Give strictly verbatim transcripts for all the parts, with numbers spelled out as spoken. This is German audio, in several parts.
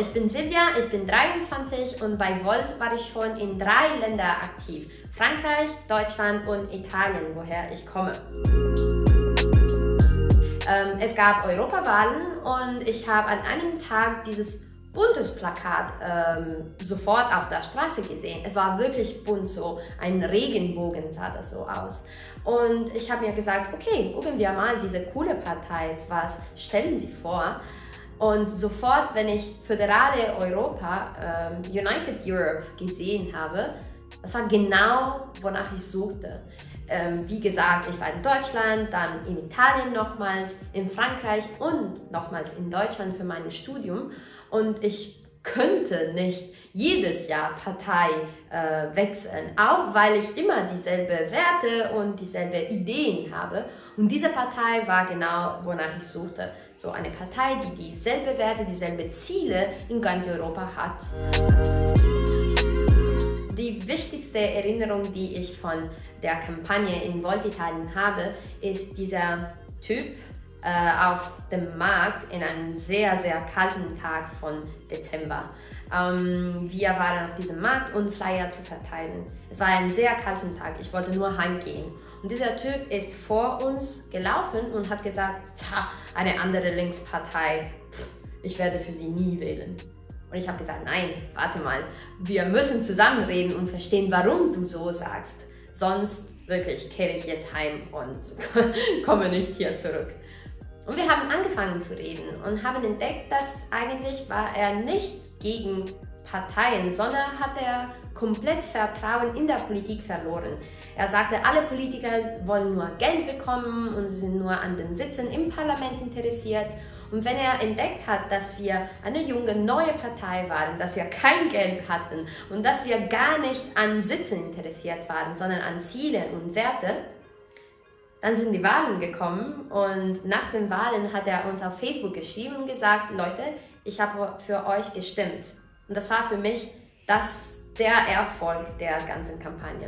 ich bin Silvia, ich bin dreiundzwanzig und bei Volt war ich schon in drei Ländern aktiv. Frankreich, Deutschland und Italien, woher ich komme. Ähm, es gab Europawahlen und ich habe an einem Tag dieses buntes Plakat ähm, sofort auf der Straße gesehen. Es war wirklich bunt, so ein Regenbogen sah das so aus. Und ich habe mir gesagt, okay, gucken wir mal diese coole Partei, was stellen sie vor? Und sofort, wenn ich föderale Europa, ähm, United Europe gesehen habe, das war genau, wonach ich suchte. Ähm, wie gesagt, ich war in Deutschland, dann in Italien nochmals, in Frankreich und nochmals in Deutschland für mein Studium. Und ich könnte nicht jedes Jahr Partei äh, wechseln, auch weil ich immer dieselbe Werte und dieselbe Ideen habe. Und diese Partei war genau, wonach ich suchte. So eine Partei, die dieselbe Werte, dieselbe Ziele in ganz Europa hat. Die wichtigste Erinnerung, die ich von der Kampagne in Volt Italien habe, ist dieser Typ äh, auf dem Markt in einem sehr, sehr kalten Tag von Dezember. Ähm, wir waren auf diesem Markt, um Flyer zu verteilen. Es war ein sehr kalter Tag, ich wollte nur heimgehen. Und dieser Typ ist vor uns gelaufen und hat gesagt, tja, eine andere Linkspartei, pff, ich werde für sie nie wählen. Und ich habe gesagt, nein, warte mal, wir müssen zusammenreden und verstehen, warum du so sagst. Sonst wirklich kehre ich jetzt heim und komme nicht hier zurück. Und wir haben angefangen zu reden und haben entdeckt, dass eigentlich war er nicht gegen Parteien, sondern hat er komplett Vertrauen in der Politik verloren. Er sagte, alle Politiker wollen nur Geld bekommen und sind nur an den Sitzen im Parlament interessiert. Und wenn er entdeckt hat, dass wir eine junge, neue Partei waren, dass wir kein Geld hatten und dass wir gar nicht an Sitzen interessiert waren, sondern an Ziele und Werte, dann sind die Wahlen gekommen und nach den Wahlen hat er uns auf Facebook geschrieben und gesagt, Leute, ich habe für euch gestimmt. Und das war für mich das, der Erfolg der ganzen Kampagne.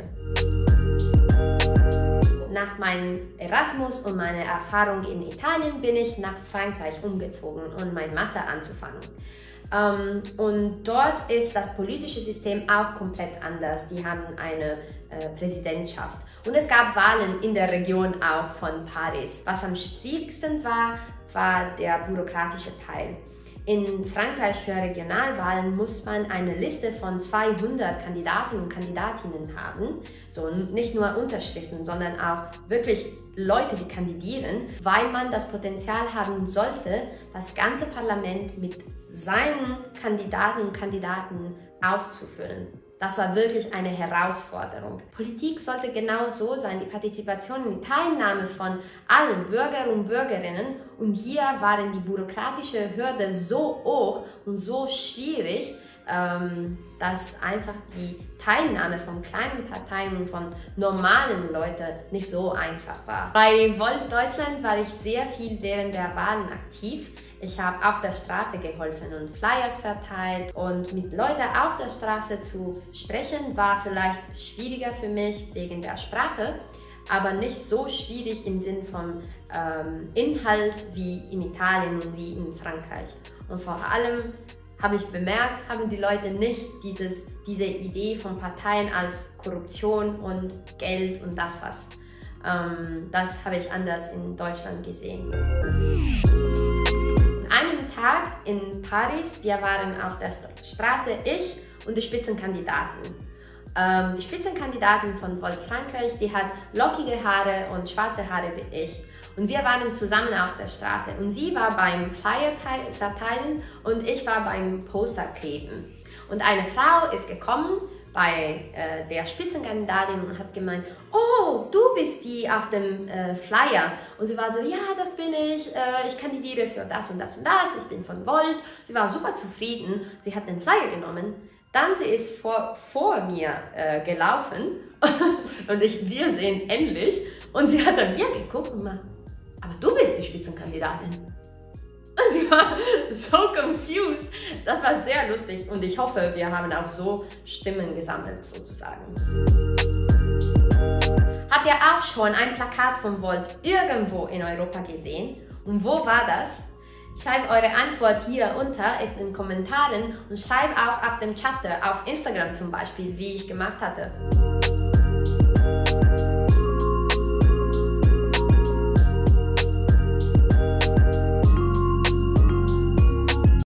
Nach meinem Erasmus und meiner Erfahrung in Italien bin ich nach Frankreich umgezogen, um mein Master anzufangen. Um, und dort ist das politische System auch komplett anders. Die haben eine äh, Präsidentschaft. Und es gab Wahlen in der Region auch von Paris. Was am schwierigsten war, war der bürokratische Teil. In Frankreich für Regionalwahlen muss man eine Liste von zweihundert Kandidaten und Kandidatinnen haben. So nicht nur Unterschriften, sondern auch wirklich Leute, die kandidieren, weil man das Potenzial haben sollte, das ganze Parlament mit seinen Kandidaten und Kandidaten auszufüllen. Das war wirklich eine Herausforderung. Politik sollte genau so sein, die Partizipation und die Teilnahme von allen Bürger und Bürgerinnen. Und hier waren die bürokratische Hürde so hoch und so schwierig, ähm, dass einfach die Teilnahme von kleinen Parteien und von normalen Leuten nicht so einfach war. Bei Volt Deutschland war ich sehr viel während der Wahlen aktiv. Ich habe auf der Straße geholfen und Flyers verteilt und mit Leuten auf der Straße zu sprechen war vielleicht schwieriger für mich wegen der Sprache, aber nicht so schwierig im Sinn von ähm, Inhalt wie in Italien und wie in Frankreich. Und vor allem habe ich bemerkt, haben die Leute nicht dieses, diese Idee von Parteien als Korruption und Geld und das was. Ähm, das habe ich anders in Deutschland gesehen. An einem Tag in Paris, wir waren auf der Straße, ich und die Spitzenkandidaten. Ähm, die Spitzenkandidatin von Volt Frankreich, die hat lockige Haare und schwarze Haare wie ich. Und wir waren zusammen auf der Straße. Und sie war beim Flyer verteilen und ich war beim Poster kleben. Und eine Frau ist gekommen bei äh, der Spitzenkandidatin und hat gemeint, oh, du bist die auf dem äh, Flyer. Und sie war so, ja, das bin ich, äh, ich kandidiere für das und das und das, ich bin von Volt. Sie war super zufrieden, sie hat den Flyer genommen. Dann sie ist vor, vor mir äh, gelaufen und ich, wir sehen ähnlich. Und sie hat an mir geguckt und meinte, aber du bist die Spitzenkandidatin. Und sie war so confused. Das war sehr lustig und ich hoffe, wir haben auch so Stimmen gesammelt, sozusagen. Habt ihr auch schon ein Plakat von Volt irgendwo in Europa gesehen? Und wo war das? Schreibt eure Antwort hier unter in den Kommentaren und schreibt auch auf dem Chapter, auf Instagram zum Beispiel, wie ich gemacht hatte.